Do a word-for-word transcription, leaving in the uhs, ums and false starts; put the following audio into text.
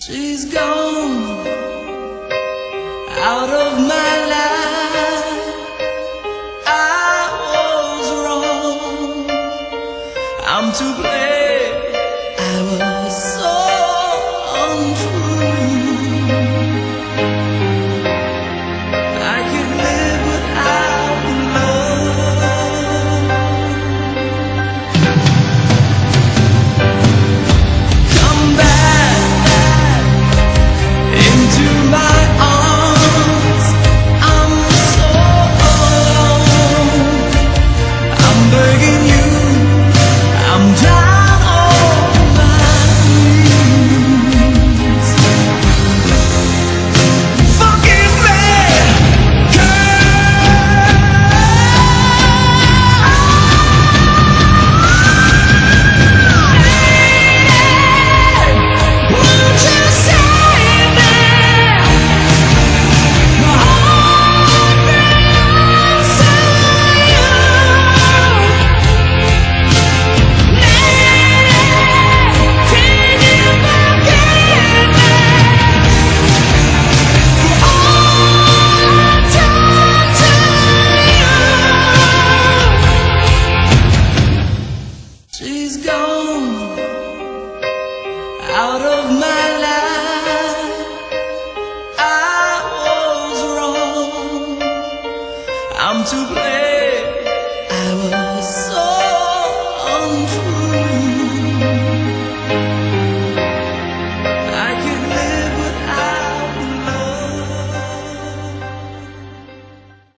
She's gone out of my life. I was wrong, I'm to blame. I was so untrue. I can't live without love. Come back into my arms. I'm so alone. I'm begging you. I'm down on my knees. Forgive me, girl. Won't you save me? My heart belongs to you. Can you forgive me for all I've done to you? She's gone out of my life. I was wrong, I'm to blame.